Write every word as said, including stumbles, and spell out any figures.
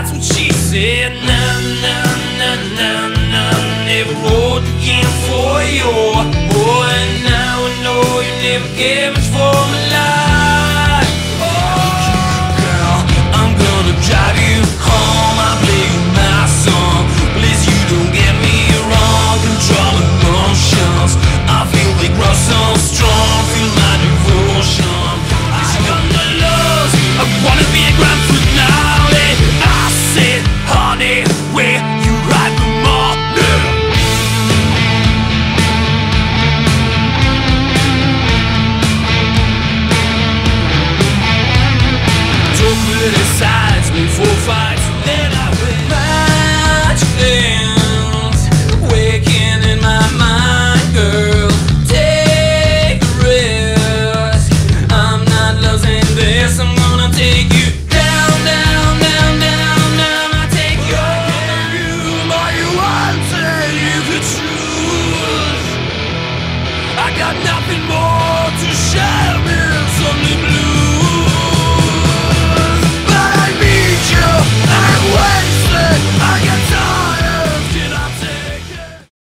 that's what she said. Nah, nah, nah, nah, nah, never wrote again for you. Oh, and now I know you never gave much for my life.